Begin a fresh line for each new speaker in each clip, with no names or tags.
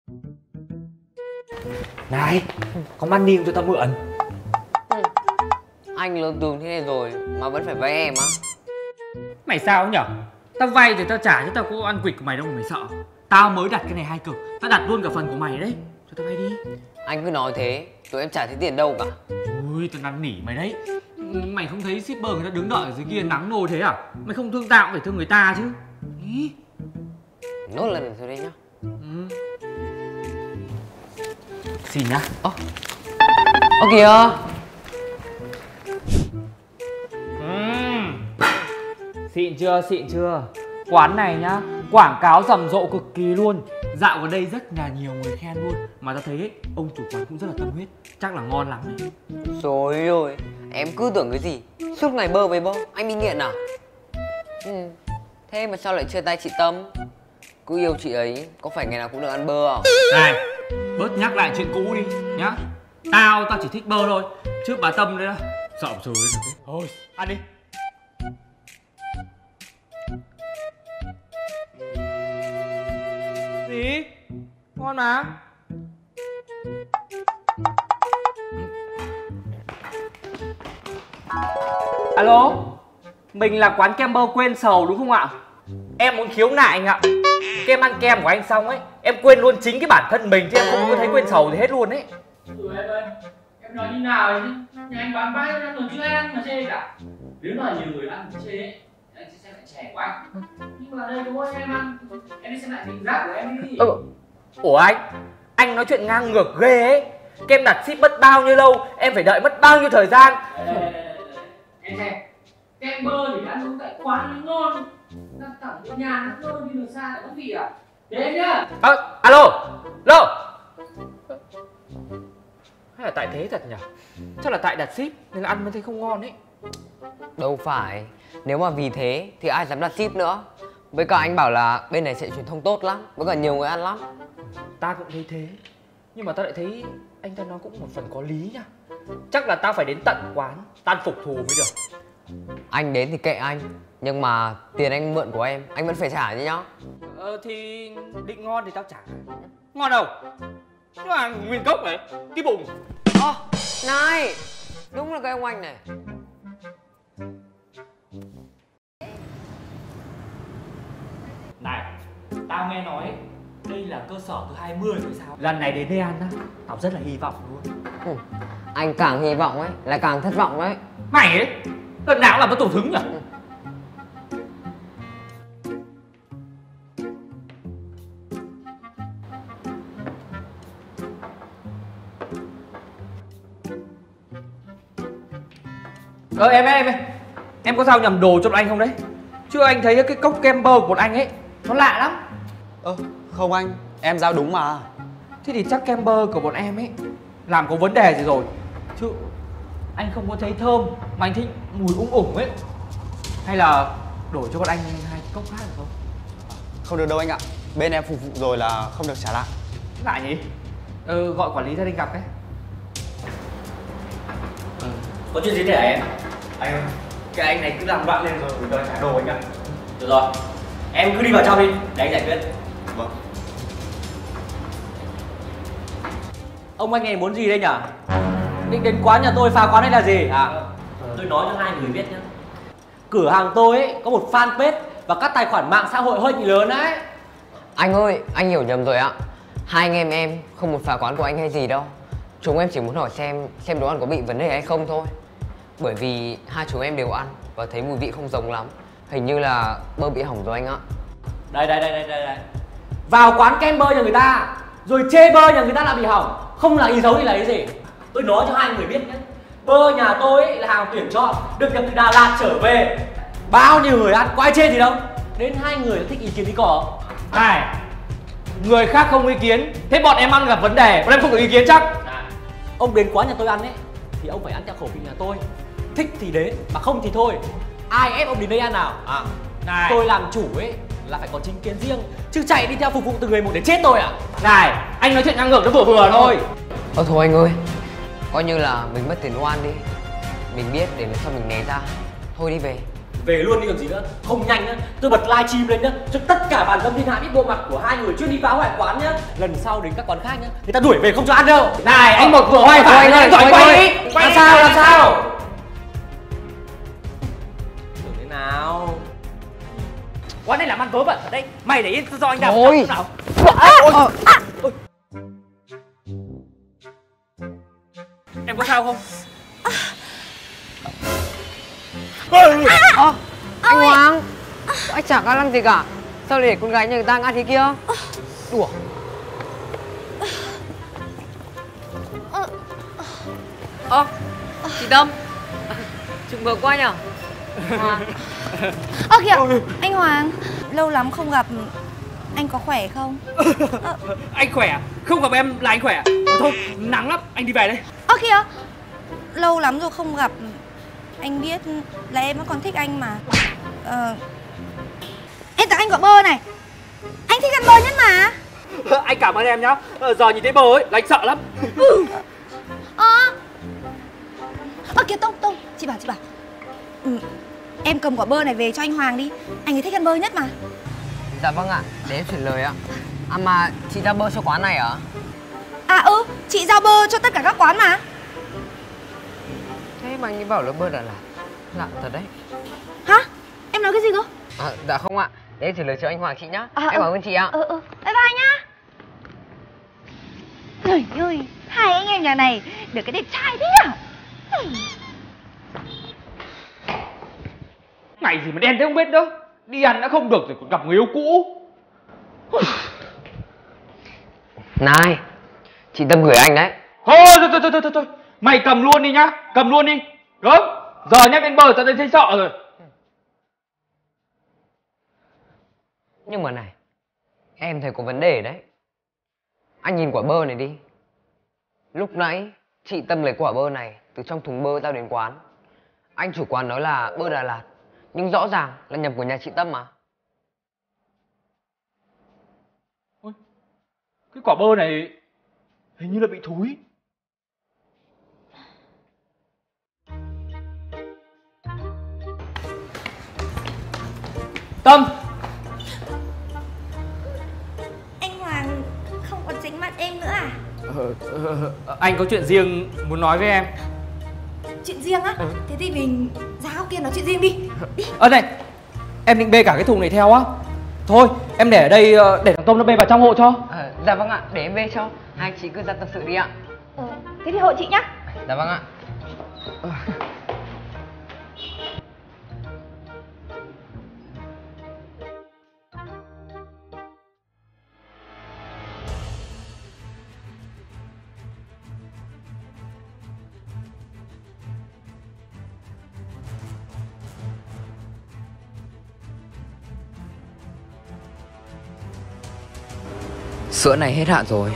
Này, có money không cho tao mượn?
Anh lớn tướng thế này rồi mà vẫn phải vay em á?
Mày sao nhở? Tao vay thì tao trả chứ tao có ăn quỵt của mày đâu mà mày sợ. Tao mới đặt cái này 2 cực, tao đặt luôn cả phần của mày đấy. Cho tao vay đi.
Anh cứ nói thế, tụi em chả thấy tiền đâu cả.
Ui, tao năn nỉ mày đấy. Mày không thấy shipper người ta đứng đợi ở dưới kia nắng nôi thế à? Mày không thương tao cũng phải thương người ta chứ. Ý.
Nốt lần rồi đấy nhá.
Xin nhá.
Ơ kìa.
Xịn chưa, xịn chưa? Quán này nhá, quảng cáo rầm rộ cực kỳ luôn. Dạo gần đây rất là nhiều người khen luôn. Mà tao thấy ấy, ông chủ quán cũng rất là tâm huyết. Chắc là ngon lắm đấy.
Rồi rồi, em cứ tưởng cái gì suốt ngày bơ với bơ, anh bị nghiện à? Thế mà sao lại chia tay chị Tâm? Cứ yêu chị ấy, có phải ngày nào cũng được ăn bơ không?
Này, bớt nhắc lại chuyện cũ đi nhá. Tao chỉ thích bơ thôi. Trước bà Tâm đấy đó, sợ rồi được đấy. Thôi, ăn đi. Gì? Ngon mà. Alo, mình là quán kem bơ quên sầu đúng không ạ? Em muốn khiếu nại anh ạ. Kem ăn kem của anh xong ấy, em quên luôn chính cái bản thân mình chứ em không có thấy quên sầu gì hết luôn ấy.
Em ơi, em nói như nào chứ? Nhà anh bán bãi ăn rồi chứ ai ăn mà chê cả. Nếu mà nhiều người ăn thì chê ấy, anh sẽ xem lại trẻ của anh. Nhưng mà đây có mỗi em ăn, em đi xem lại hình giác của em đi.
Ủa anh nói chuyện ngang ngược ghê ấy. Kem đặt ship mất bao nhiêu lâu, em phải đợi mất bao nhiêu thời gian.
Em xem, kem bơ thì ăn uống tại quán nó ngon. Đặt thẳng ở nhà nó ngon như là xa lại có vị à? Để em nhá.
Alo, hay là tại thế thật nhỉ? Chắc là tại đặt ship nên là ăn mới thấy không ngon ấy.
Đâu phải, nếu mà vì thế thì ai dám đặt ship nữa. Với cả anh bảo là bên này sẽ truyền thông tốt lắm, với cả nhiều người ăn lắm.
Ta cũng thấy thế. Nhưng mà tao lại thấy anh ta nói cũng một phần có lý nha. Chắc là tao phải đến tận quán, tao phục thù mới được.
Anh đến thì kệ anh, nhưng mà tiền anh mượn của em, anh vẫn phải trả chứ nhá.
Thì định ngon thì tao trả. Ngon đâu? Nhưng mà nguyên cốc này, cái bụng.
Này, đúng là cái ông anh này.
Này, tao nghe nói đây là cơ sở thứ 20 rồi sao? Lần này đến đây ăn á, tao rất là hy vọng luôn.
Anh càng hy vọng ấy, là càng thất vọng đấy.
Mày ấy, lần nào cũng làm tao tổn hứng nhỉ? Em có giao nhầm đồ cho bọn anh không đấy? Chứ anh thấy cái cốc kem bơ của bọn anh ấy nó lạ lắm.
Không anh, em giao đúng mà.
Thế thì chắc kem bơ của bọn em ấy làm có vấn đề gì rồi. Chứ anh không có thấy thơm mà anh thích mùi ủng ấy. Hay là đổi cho bọn anh 2 cốc khác được không?
Không được đâu anh ạ. Bên em phục vụ rồi là không được trả lại.
Lạ nhỉ? Gọi quản lý ra đây gặp đấy. Có chuyện gì thế hả em? Cái anh này cứ làm loạn lên rồi đòi trả đồ anh ạ. Được rồi, em cứ đi vào trong đi, để anh giải quyết.
Vâng.
Ông anh này muốn gì đây nhở? Định đến quán nhà tôi phá quán hay là gì? Tôi nói cho 2 người biết nhá. Cửa hàng tôi ấy có một fanpage và các tài khoản mạng xã hội hơi bị lớn đấy.
Anh ơi, anh hiểu nhầm rồi ạ. Hai anh em không một phá quán của anh hay gì đâu. Chúng em chỉ muốn hỏi xem đồ ăn có bị vấn đề hay không thôi. Bởi vì hai chúng em đều ăn và thấy mùi vị không giống lắm. Hình như là bơ bị hỏng rồi anh ạ.
Đây. Vào quán kem bơ nhà người ta rồi chê bơ nhà người ta lại bị hỏng, không là ý xấu thì là ý gì? Tôi nói cho 2 người biết nhé. Bơ nhà tôi ấy là hàng tuyển chọn, được nhập từ Đà Lạt trở về. Bao nhiêu người ăn, có ai chê gì đâu. Đến 2 người đã thích ý kiến đi cỏ. Này, người khác không ý kiến, thế bọn em ăn gặp vấn đề, bọn em không có ý kiến chắc. Ông đến quán nhà tôi ăn ấy thì ông phải ăn theo khẩu vị nhà tôi. Thích thì đến, mà không thì thôi. Ai ép ông đến đây ăn nào? Này, tôi làm chủ ấy là phải có chính kiến riêng, chứ chạy đi theo phục vụ từ người một để chết tôi à? Này, anh nói chuyện ngang ngược nó vừa vừa thôi.
Thôi anh ơi, coi như là mình mất tiền oan đi. Mình biết để lần sau mình né ra. Thôi đi về.
Về luôn đi còn gì nữa. Không nhanh nhá, tôi bật livestream lên nhá, cho tất cả bản dân thiên hạ biết bộ mặt của hai người chuyên đi phá hoại quán nhá. Lần sau đến các quán khác nhá, người ta đuổi về không cho ăn đâu. Này, anh một vừa hoài phải anh giỏi quay đi. Làm sao? Tưởng thế nào? Quán này làm ăn vớ vẩn ở đây. Mày để yên do anh đạp.
Thôi.
Nào. Em có sao không?
Anh Hoàng, anh chẳng có làm gì cả. Sao lại để con gái nhà người ta ngã thế kia? Đùa. Chị Tâm, trùng hợp quá nhở? Hoàng.
Kìa, anh Hoàng, lâu lắm không gặp, anh có khỏe không?
Anh khỏe à? Không gặp em là anh khỏe à? Thôi, nắng lắm, anh đi về đây.
Kìa, lâu lắm rồi không gặp, anh biết là em vẫn còn thích anh mà. Em tặng anh quả bơ này. Anh thích ăn bơ nhất mà.
Anh cảm ơn em nhá. Giờ nhìn thấy bơ ấy là anh sợ lắm.
Kìa Tông, chị bảo. Em cầm quả bơ này về cho anh Hoàng đi. Anh ấy thích ăn bơ nhất mà.
Dạ vâng ạ, để em chuyển lời ạ. Mà chị ra bơ cho quán này hả?
Chị giao bơ cho tất cả các quán mà.
Thế mà anh ấy bảo là bơ Đà Lạt. Lạ thật đấy.
Hả? Em nói cái gì cơ?
Dạ không ạ, để em chuyển lời cho anh Hoàng chị nhá. Em cảm ơn chị ạ.
Bye bye nhá. Trời ơi, hai anh em nhà này được cái đẹp trai thế à?
Ngày gì mà đen thế không biết đâu. Đi ăn đã không được rồi còn gặp người yêu cũ.
Này, chị Tâm gửi anh đấy.
Thôi. Mày cầm luôn đi nhá. Cầm luôn đi. Gớm. Giờ nhắc đến bờ tao thấy sợ rồi.
Nhưng mà này, em thấy có vấn đề đấy. Anh nhìn quả bơ này đi. Lúc nãy chị Tâm lấy quả bơ này từ trong thùng bơ giao đến quán. Anh chủ quán nói là bơ Đà Lạt, nhưng rõ ràng là nhập của nhà chị Tâm mà.
Ôi, cái quả bơ này hình như là bị thúi. Tâm.
Anh Hoàng không còn tránh mặt em nữa à?
Anh có chuyện riêng muốn nói với em.
Chuyện riêng á? Thế thì mình ra góc kia nói chuyện riêng đi.
Này, em định bê cả cái thùng này theo á? Thôi, em để ở đây để thằng Tôm nó bê vào trong hộ cho.
Dạ vâng ạ, để em bê cho. Hai chị cứ ra tâm sự đi ạ.
Thế thì hộ chị nhá.
Dạ vâng ạ. Sữa này hết hạn rồi.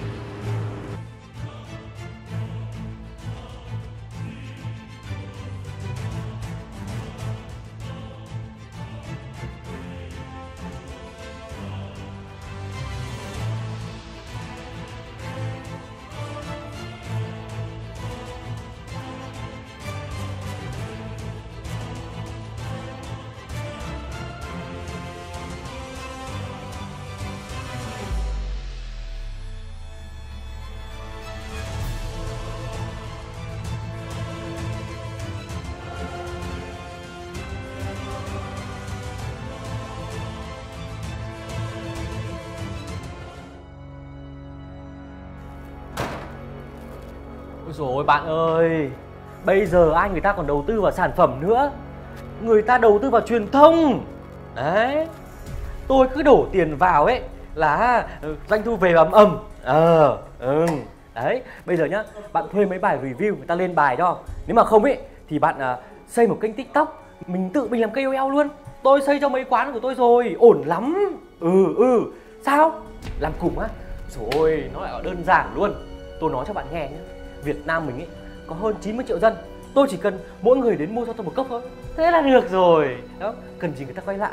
Ôi dồi ôi bạn ơi, bây giờ ai người ta còn đầu tư vào sản phẩm nữa. Người ta đầu tư vào truyền thông. Đấy, tôi cứ đổ tiền vào ấy là doanh thu về ầm. Đấy, bây giờ nhá, bạn thuê mấy bài review người ta lên bài cho. Nếu mà không ấy thì bạn xây một kênh TikTok, mình tự mình làm KOL luôn. Tôi xây cho mấy quán của tôi rồi, ổn lắm. Sao? Làm cùng á? Trời ơi, nó lại đơn giản luôn. Tôi nói cho bạn nghe nhé, Việt Nam mình ấy có hơn 90 triệu dân. Tôi chỉ cần mỗi người đến mua cho tôi một cốc thôi, thế là được rồi. Đó, cần gì người ta quay lại.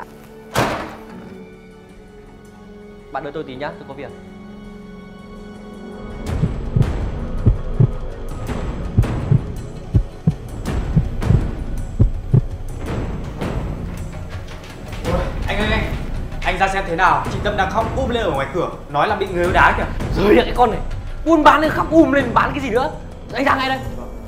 Bạn đợi tôi tí nhá, tôi có việc.
Anh ra xem thế nào. Chị Tâm đang khóc lên ở ngoài cửa, nói là bị người yêu đá kìa.
Rồi cái con này, buôn bán lên khóc lên bán cái gì nữa. Anh ra ngay đây.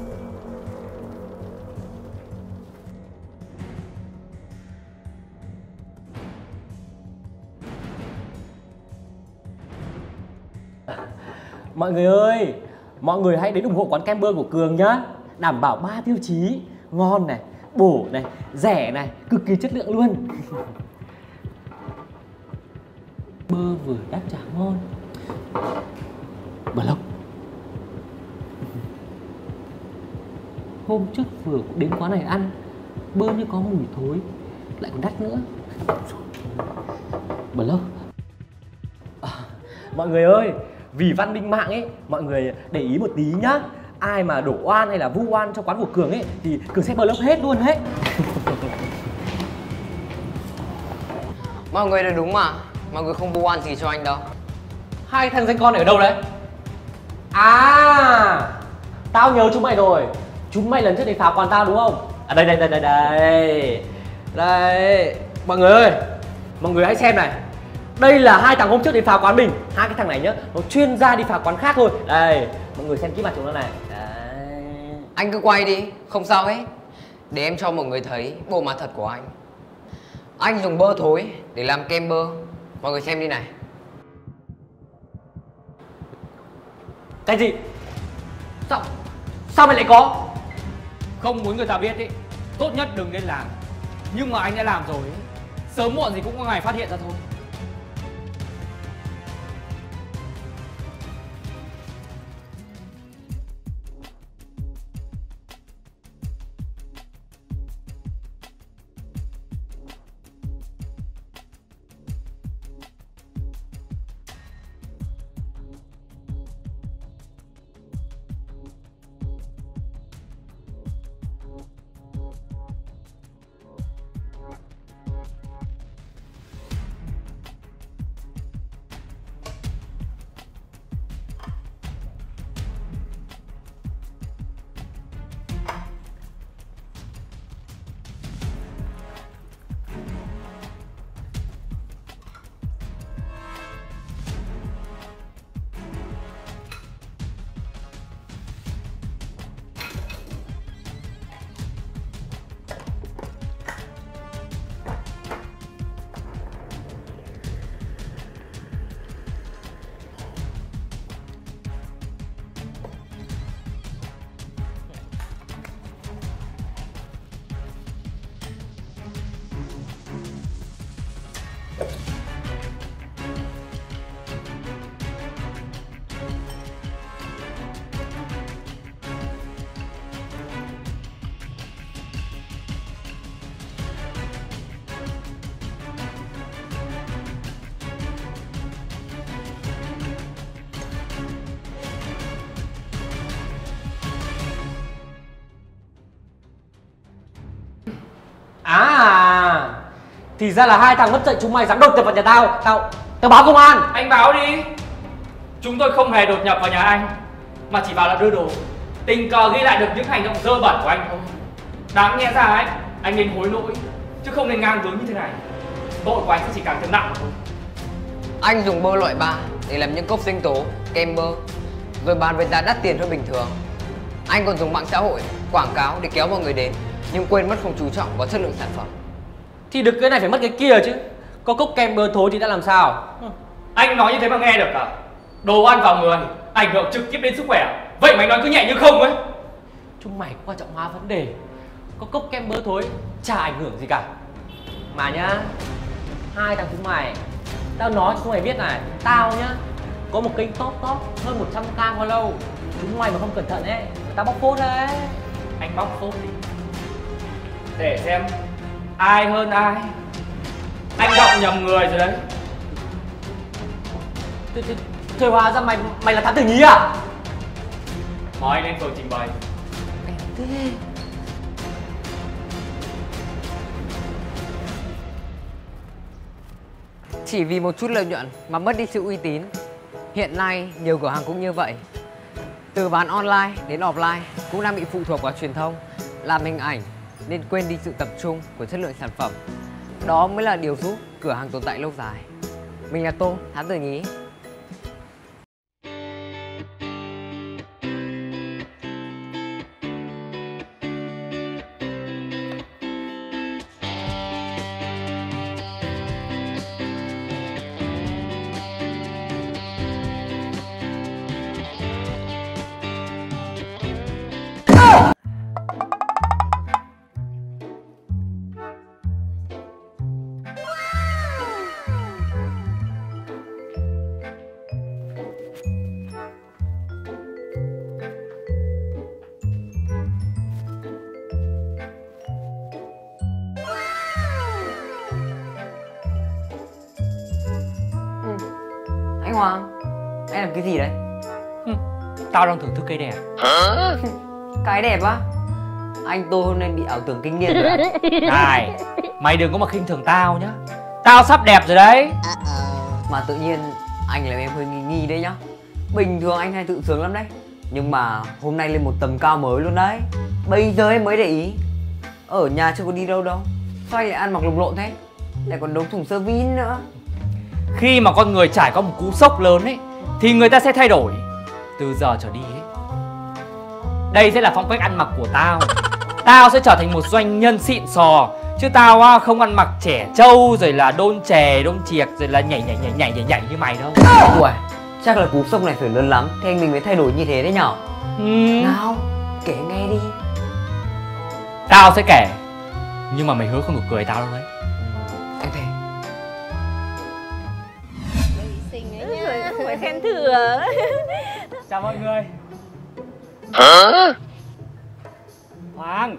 Mọi người ơi, mọi người hãy đến ủng hộ quán kem bơ của Cường nhá. Đảm bảo 3 tiêu chí: ngon này, bổ này, rẻ này, cực kỳ chất lượng luôn. Bơ vừa đắt chả ngon. Bờ lốc. Hôm trước vừa đến quán này ăn, bơ như có mùi thối, lại còn đắt nữa. Bờ lốc. Mọi người ơi, vì văn minh mạng ấy, mọi người để ý một tí nhá. Ai mà đổ oan hay là vu oan cho quán của Cường ấy thì Cường sẽ block hết luôn hết.
Mọi người là đúng mà, mọi người không vu oan gì cho anh đâu.
Hai thằng danh con này ở đâu đấy? À, tao nhớ chúng mày rồi. Chúng mày lần trước đến phá quán tao đúng không? À đây. Mọi người ơi, mọi người hãy xem này. Đây là hai thằng hôm trước đến phá quán mình. Hai cái thằng này nhá, nó chuyên ra đi phá quán khác thôi. Đây, mọi người xem kỹ mặt chúng nó này. Đấy.
Anh cứ quay đi, không sao hết. Để em cho mọi người thấy bộ mặt thật của anh. Anh dùng bơ thối để làm kem bơ. Mọi người xem đi này.
Cái gì? Sao mày lại có? Không muốn người ta biết ý, tốt nhất đừng nên làm. Nhưng mà anh đã làm rồi ý. Sớm muộn gì cũng có ngày phát hiện ra thôi. À, thì ra là hai thằng mất dạy chúng mày dám đột nhập vào nhà tao. Tao báo công an.
Anh báo đi. Chúng tôi không hề đột nhập vào nhà anh, mà chỉ vào là đưa đồ. Tình cờ ghi lại được những hành động dơ bẩn của anh thôi. Đáng nghe ra anh nên hối lỗi, chứ không nên ngang bướng như thế này. Tội của anh sẽ chỉ càng thêm nặng mà thôi.
Anh dùng bơ loại 3 để làm những cốc sinh tố, kem bơ, rồi bán với giá đắt tiền hơn bình thường. Anh còn dùng mạng xã hội quảng cáo để kéo mọi người đến, nhưng quên mất không chú trọng vào chất lượng sản phẩm.
Thì được cái này phải mất cái kia chứ. Có cốc kem bơ thối thì đã làm sao?
Anh nói như thế mà nghe được à? Đồ ăn vào người ảnh hưởng trực tiếp đến sức khỏe, vậy mà anh nói cứ nhẹ như không ấy.
Chúng mày quan trọng hóa vấn đề. Có cốc kem bơ thối chả ảnh hưởng gì cả. Mà nhá, hai thằng chúng mày, tao nói cho chúng mày biết này, tao nhá có một kênh top hơn 100k follow. Chúng mày mà không cẩn thận ấy, tao bóc phốt đấy.
Anh bóc phốt đi, để xem ai hơn ai. Anh đọc nhầm người rồi đấy.
Thôi hóa ra mày là thám tử nhí à?
Mời anh lên phường trình bày.
Chỉ vì một chút lợi nhuận mà mất đi sự uy tín. Hiện nay nhiều cửa hàng cũng như vậy. Từ bán online đến offline cũng đang bị phụ thuộc vào truyền thông, làm hình ảnh nên quên đi sự tập trung của chất lượng sản phẩm. Đó mới là điều giúp cửa hàng tồn tại lâu dài. Mình là Tô, Thám Tử Nhí. Anh Hoàng, anh làm cái gì đấy?
Tao đang thưởng thức cây đẹp.
Cái đẹp á? Anh Tô hôm nay bị ảo tưởng kinh niên rồi ạ.
Này, mày đừng có mà khinh thường tao nhá. Tao sắp đẹp rồi đấy.
Mà tự nhiên anh làm em hơi nghi nghi đấy nhá. Bình thường anh hay tự sướng lắm đấy, nhưng mà hôm nay lên một tầm cao mới luôn đấy. Bây giờ em mới để ý. Ở nhà chưa có đi đâu đâu, sao anh lại ăn mặc lồng lộn thế? Lại còn đống thùng sơ vin nữa.
Khi mà con người trải qua một cú sốc lớn ấy thì người ta sẽ thay đổi. Từ giờ trở đi ấy, đây sẽ là phong cách ăn mặc của tao. Tao sẽ trở thành một doanh nhân xịn sò. Chứ tao không ăn mặc trẻ trâu rồi là đôn chè, đôn chiệc rồi là nhảy như mày đâu.
Ui, chắc là cú sốc này phải lớn lắm thì anh mình mới thay đổi như thế đấy nhở? Nào, kể nghe đi.
Tao sẽ kể, nhưng mà mày hứa không được cười tao đâu đấy.
Em thề.
Không phải khen thừa.
Chào mọi người. Hoàng.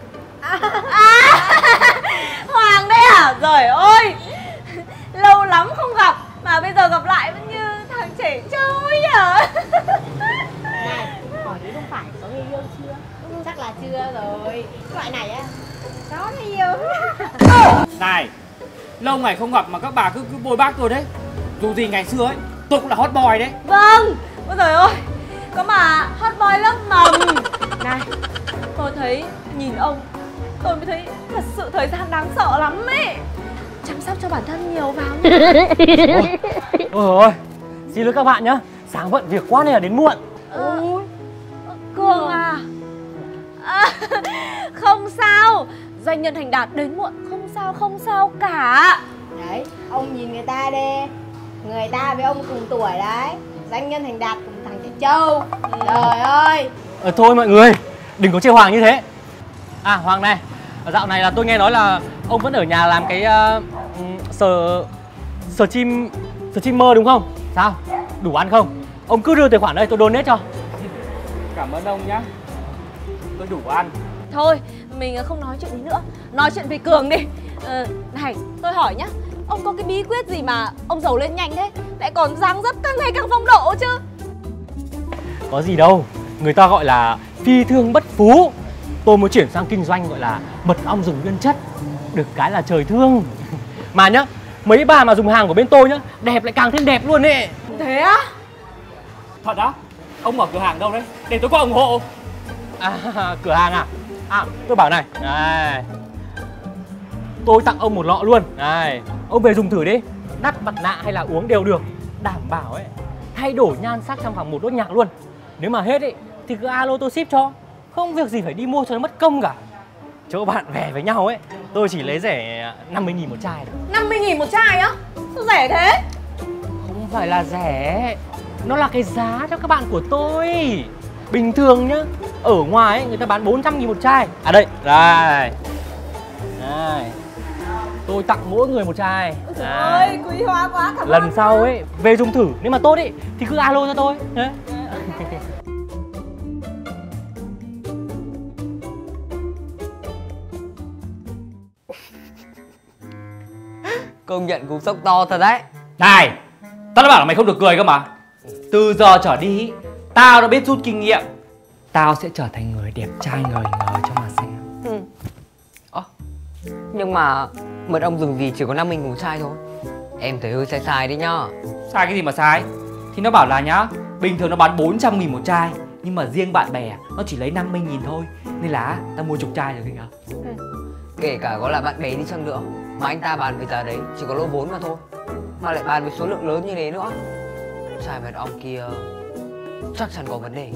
Hoàng đấy à? Trời ơi, lâu lắm không gặp mà bây giờ gặp lại vẫn như thằng trẻ trâu nhở.
Này, hỏi đi không phải có người yêu chưa? Chắc là chưa rồi. Loại này á, có người yêu.
Này, lâu ngày không gặp mà các bà cứ bôi bác tôi đấy. Dù gì ngày xưa ấy, tôi cũng là hot boy đấy.
Vâng, ôi trời ơi, có mà hot boy lớp mầm. Này, tôi thấy nhìn ông, tôi mới thấy thật sự thời gian đáng sợ lắm ấy. Chăm sóc cho bản thân nhiều vào.
Ôi ôi, xin lỗi các bạn nhá. Sáng bận việc quá nên là đến muộn.
Cương à? Không sao, doanh nhân thành đạt đến muộn không sao cả.
Đấy, ông nhìn người ta đi. Người ta với ông cùng tuổi đấy. Doanh nhân thành đạt cùng thằng trẻ trâu. Trời ơi.
Thôi mọi người, đừng có chê Hoàng như thế. À Hoàng này, dạo này là tôi nghe nói là ông vẫn ở nhà làm cái streamer đúng không? Sao? Đủ ăn không? Ông cứ đưa tài khoản đây tôi donate cho. Cảm ơn ông nhá. Tôi đủ ăn.
Thôi, mình không nói chuyện gì nữa. Nói chuyện về Cường đi. Này, tôi hỏi nhá. Ông có cái bí quyết gì mà ông giàu lên nhanh thế? Lại còn dáng dấp càng ngày càng phong độ chứ.
Có gì đâu, người ta gọi là phi thương bất phú. Tôi mới chuyển sang kinh doanh gọi là mật ong rừng nguyên chất. Được cái là trời thương. Mà nhá, mấy bà mà dùng hàng của bên tôi nhá, đẹp lại càng thêm đẹp luôn ấy.
Thế á?
Thật á? Ông mở cửa hàng đâu đấy? Để tôi có ủng hộ. À, cửa hàng à? À, tôi bảo này. Này, tôi tặng ông một lọ luôn. Này, ông về dùng thử đi. Đắt mặt nạ hay là uống đều được. Đảm bảo ấy, thay đổi nhan sắc trong vòng 1 đốt nhạc luôn. Nếu mà hết ấy, thì cứ alo tôi ship cho. Không việc gì phải đi mua cho nó mất công cả. Chỗ bạn bè với nhau ấy, tôi chỉ lấy rẻ 50.000 một chai thôi.
50.000 một chai á? Sao rẻ thế?
Không phải là rẻ, nó là cái giá cho các bạn của tôi. Bình thường nhá, ở ngoài ấy, người ta bán 400.000 một chai. À đây, đây. Đây. Tôi tặng mỗi người một chai.
Trời ơi, quý hóa quá, cảm ơn.
Lần sau ấy, về dùng thử, nếu mà tốt ấy, thì cứ alo cho tôi. Đấy.
Công nhận cú sốc to thật đấy.
Này, tao đã bảo là mày không được cười cơ mà. Từ giờ trở đi, tao đã biết rút kinh nghiệm. Tao sẽ trở thành người đẹp trai ngời ngời cho mà xem.
Nhưng mà mật ong rừng gì chỉ có 50.000 một chai thôi. Em thấy hơi sai sai đấy nhá.
Sai cái gì mà sai? Thì nó bảo là nhá, bình thường nó bán 400.000 một chai, nhưng mà riêng bạn bè nó chỉ lấy 50.000 thôi. Nên là tao mua chục chai rồi kìa.
Kể cả có là bạn bè đi chăng nữa Mà anh ta bàn với giá đấy chỉ có lỗ vốn mà thôi, mà lại bàn với số lượng lớn như thế nữa. Chai mật ong kia chắc chắn có vấn đề.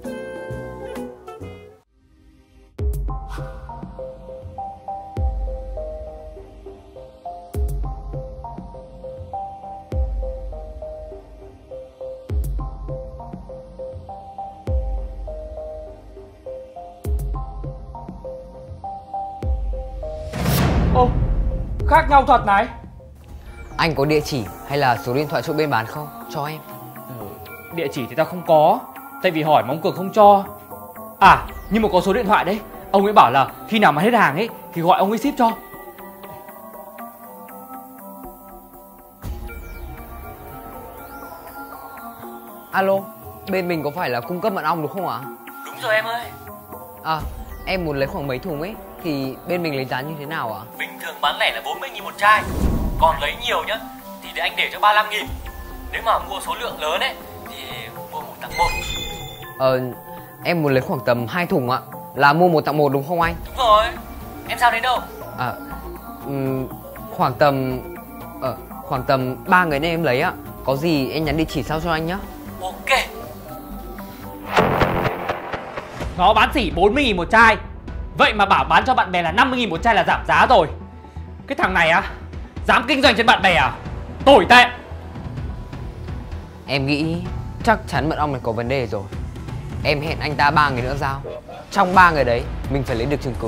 Ô, khác nhau thật này.
Anh có địa chỉ hay là số điện thoại chỗ bên bán không? Cho em.
Địa chỉ thì tao không có, tại vì hỏi mà ông Cường không cho. À, nhưng mà có số điện thoại đấy. Ông ấy bảo là khi nào mà hết hàng ấy thì gọi ông ấy ship cho.
Alo, bên mình có phải là cung cấp mật ong đúng không ạ?
Đúng rồi em ơi.
À, em muốn lấy khoảng mấy thùng ấy, thì bên mình lấy giá như thế nào ạ?
Bình thường bán lẻ là 40.000 một chai. Còn lấy nhiều nhá thì để anh để cho 35.000. Nếu mà mua số lượng lớn ấy thì mua 1 tặng 1.
Em muốn lấy khoảng tầm 2 thùng ạ. Là mua 1 tặng 1 đúng không anh?
Đúng rồi. Em sao đến đâu?
À, khoảng tầm 3 người nên em lấy ạ. Có gì em nhắn địa chỉ sau cho anh nhá.
Ok.
Nó bán xỉ 40.000 một chai. Vậy mà bảo bán cho bạn bè là 50.000 một chai là giảm giá rồi. Cái thằng này á, dám kinh doanh trên bạn bè à? Tồi tệ.
Em nghĩ chắc chắn mật ong này có vấn đề rồi. Em hẹn anh ta 3 người nữa giao. Trong 3 người đấy mình phải lấy được chứng cứ.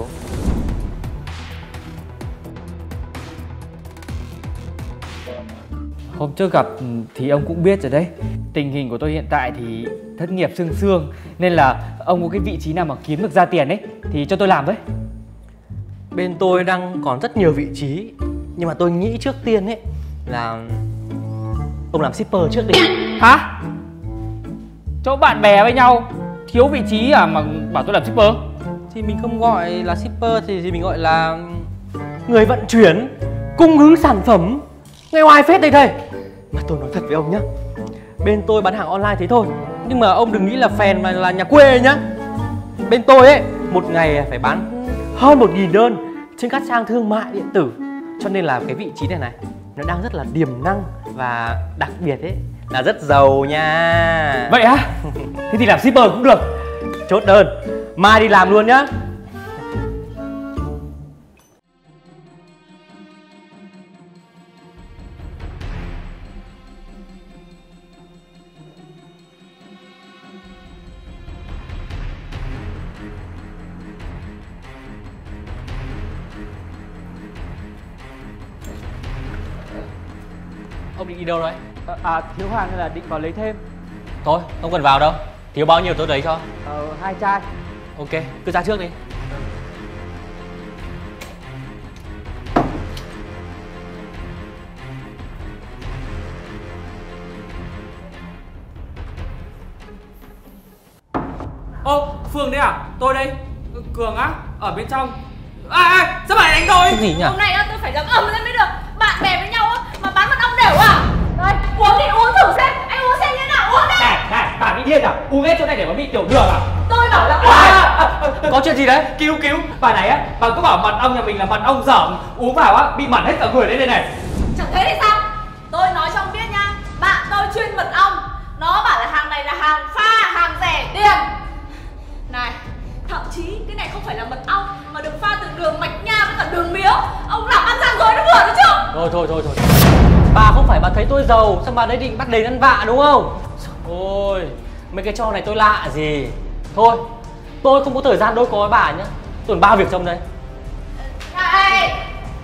Hôm trước gặp thì ông cũng biết rồi đấy. Tình hình của tôi hiện tại thì thất nghiệp sương sương, nên là ông có cái vị trí nào mà kiếm được ra tiền ấy thì cho tôi làm với.
Bên tôi đang còn rất nhiều vị trí, nhưng mà tôi nghĩ trước tiên ấy là ông làm shipper trước đi.
Hả? Chỗ bạn bè với nhau thiếu vị trí à mà bảo tôi làm shipper?
Thì mình không gọi là shipper thì mình gọi là người vận chuyển, cung ứng sản phẩm. Nghe oai phết đây thầy. Mà tôi nói thật với ông nhá, bên tôi bán hàng online thế thôi, nhưng mà ông đừng nghĩ là phèn mà là nhà quê nhá. Bên tôi ấy, một ngày phải bán hơn 1.000 đơn trên các trang thương mại điện tử. Cho nên là cái vị trí này nó đang rất là tiềm năng, và đặc biệt ấy là rất giàu nha.
Vậy á? Thế thì làm shipper cũng được.
Chốt đơn, mai đi làm luôn nhá. Ông định đi đâu đấy?
Thiếu hàng nên là định vào lấy thêm.
Thôi, không cần vào đâu. Thiếu bao nhiêu tôi lấy cho.
2 chai.
Ok, cứ ra trước đi.
Ô, Phương đấy à? Tôi đây. Cường á, ở bên trong. Sao bạn đánh tôi?
Cái gì nhỉ?
Hôm nay á tôi phải dám ầm lên mới được. Bạn bè với nhau á mà bán mật ong đều à? Đây, uống thì uống thử xem. Anh uống xem như nào, uống đi.
Này, bà bị điên à? Uống hết chỗ này để mà bị tiểu đường à?
Tôi bảo là uống.
Có chuyện gì đấy?
Cứu. Bà này á, bà cứ bảo mật ong nhà mình là mật ong dởm, uống vào á bị mẩn hết cả người lên này.
Chẳng thế thì sao? Tôi nói cho ông biết nha. Bạn tôi chuyên mật ong. Nó bảo là hàng này là hàng pha, hàng rẻ tiền. Này, thậm chí cái này không phải là mật ong mà được pha từ đường mạch nha với cả đường mía. Ông làm ăn gian dối nó vừa đấy chứ.
Thôi. Bà không phải bà thấy tôi giàu, sao bà đấy định bắt đền ăn vạ đúng không? Ôi, mấy cái trò này tôi lạ gì. Thôi, tôi không có thời gian đối phó với bà nhá. Tôi còn 3 việc trong đây.
Này.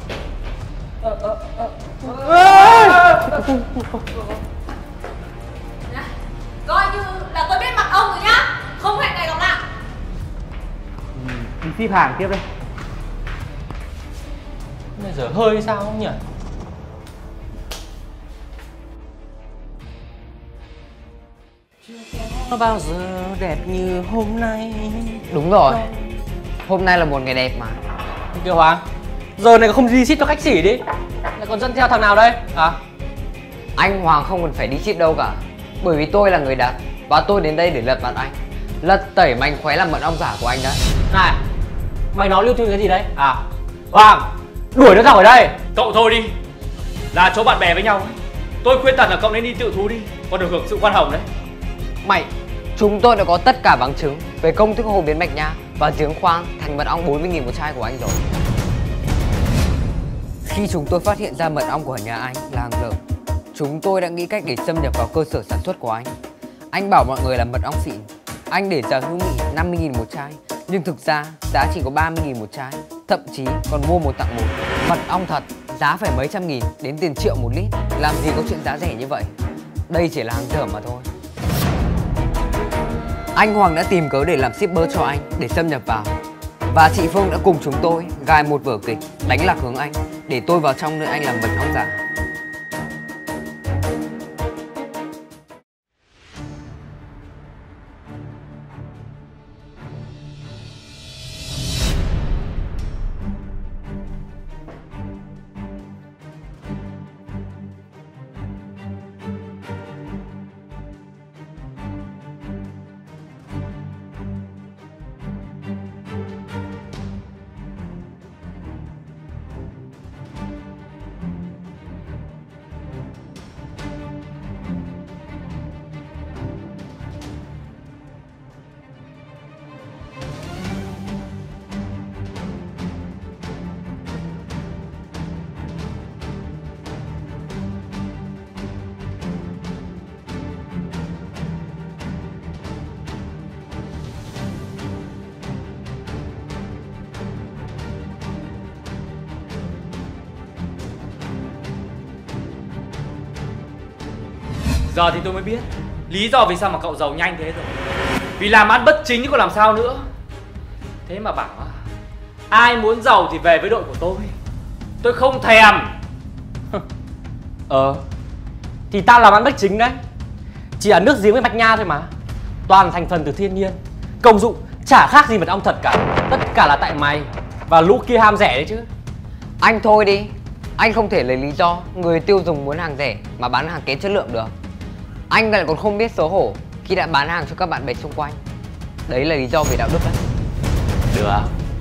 Coi như là tôi biết mặt ông rồi nhá. Không hẹn ngày gặp lại.
Đi ship hàng tiếp đây.
Bây giờ hơi sao không nhỉ? Chưa bao giờ đẹp như hôm nay.
Đúng rồi. Hôm nay là một ngày đẹp mà.
Kìa Hoàng, giờ này không đi ship cho khách xỉ đi. Lại còn dẫn theo thằng nào đây? À?
Anh Hoàng không cần phải đi ship đâu cả. Bởi vì tôi là người đặt, và tôi đến đây để lật mặt anh, lật tẩy mánh khóe làm mật ong giả của anh đấy.
Này, mày nói lưu truyền cái gì đấy? À, Hoàng, Đuổi nó ra khỏi đây.
Cậu thôi đi, là chỗ bạn bè với nhau ấy. Tôi khuyên thật là cậu nên đi tự thú đi, còn được hưởng sự khoan hồng đấy.
Mày, chúng tôi đã có tất cả bằng chứng về công thức hồ biến mạch nha và giếng khoan thành mật ong 40.000 một chai của anh rồi. Khi chúng tôi phát hiện ra mật ong của nhà anh là hàng lợm, chúng tôi đã nghĩ cách để xâm nhập vào cơ sở sản xuất của anh. Anh bảo mọi người là mật ong xịn. Anh để giá hữu nghị 50.000 một chai, nhưng thực ra giá chỉ có 30.000 một chai. Thậm chí còn mua một tặng một. Mật ong thật giá phải mấy trăm nghìn đến tiền triệu một lít. Làm gì có chuyện giá rẻ như vậy. Đây chỉ là hàng dởm mà thôi. Anh Hoàng đã tìm cớ để làm shipper cho anh để xâm nhập vào. Và chị Phương đã cùng chúng tôi gài một vở kịch đánh lạc hướng anh để tôi vào trong nơi anh làm mật ong giả.
Giờ thì tôi mới biết lý do vì sao mà cậu giàu nhanh thế rồi. Vì làm ăn bất chính chứ còn làm sao nữa. Thế mà bảo ai muốn giàu thì về với đội của tôi không thèm.
Thì tao làm ăn bất chính đấy. Chỉ là nước giếng với mạch nha thôi mà. Toàn thành phần từ thiên nhiên, công dụng chả khác gì mật ong thật cả. Tất cả là tại mày và lũ kia ham rẻ đấy chứ.
Anh thôi đi. Anh không thể lấy lý do người tiêu dùng muốn hàng rẻ mà bán hàng kém chất lượng được. Anh lại còn không biết xấu hổ khi đã bán hàng cho các bạn bè xung quanh. Đấy là lý do về đạo đức đấy.
Được.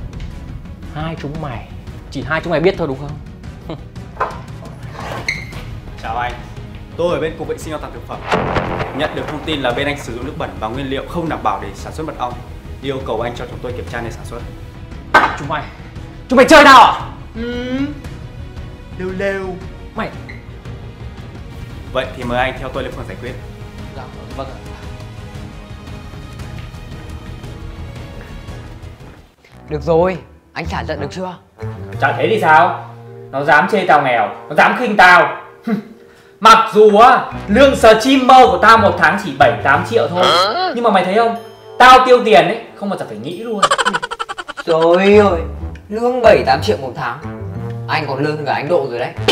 Chỉ hai chúng mày biết thôi đúng không?
Chào anh, tôi ở bên Cục Vệ sinh An toàn thực phẩm. Nhận được thông tin là bên anh sử dụng nước bẩn và nguyên liệu không đảm bảo để sản xuất mật ong. Yêu cầu anh cho chúng tôi kiểm tra nơi sản xuất.
Chúng mày chơi nào à?
Lêu.
Mày.
Vậy thì mời anh theo tôi lên phường giải quyết.
Dạ, vâng ạ.
Được rồi, anh xả giận được chưa?
Chẳng thế thì sao? Nó dám chê tao nghèo, nó dám khinh tao. Mặc dù á lương streamer của tao một tháng chỉ 7-8 triệu thôi, nhưng mà mày thấy không, tao tiêu tiền ấy không bao giờ phải nghĩ luôn.
Trời ơi, lương 7-8 triệu một tháng. Anh còn lương hơn cả anh Độ rồi đấy.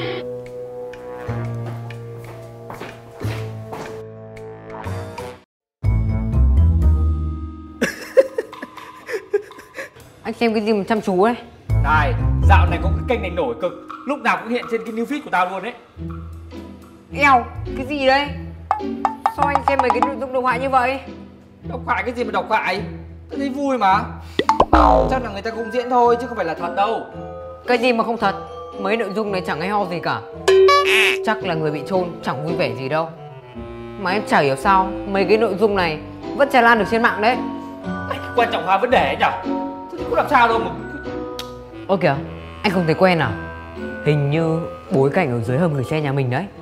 Anh xem cái gì mà chăm chú ấy.
Này, dạo này có cái kênh này nổi cực, lúc nào cũng hiện trên cái new feed của tao luôn đấy.
Eo, cái gì đấy? Sao anh xem mấy cái nội dung độc hại như vậy?
Độc hại cái gì mà độc hại? Tao thấy vui mà. Chắc là người ta cũng diễn thôi chứ không phải là thật đâu.
Cái gì mà không thật? Mấy nội dung này chẳng hay ho gì cả. Chắc là người bị trôn chẳng vui vẻ gì đâu. Mà em chả hiểu sao mấy cái nội dung này vẫn tràn lan được trên mạng đấy.
Quan trọng hóa vấn đề ấy nhở? Thế thì có làm sao đâu mà.
Ơ kìa, anh không thấy quen à? Hình như bối cảnh ở dưới hầm gửi xe nhà mình đấy.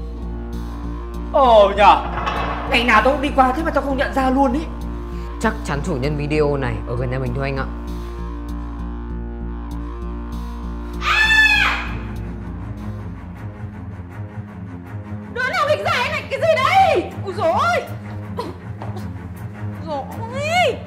Nhở? Ngày nào tao cũng đi qua thế mà tao không nhận ra luôn ý.
Chắc chắn chủ nhân video này ở gần nhà mình thôi anh ạ.
Đứa nào nghịch giải này, cái gì đấy? Ui dồi ôi. Dồi ôi.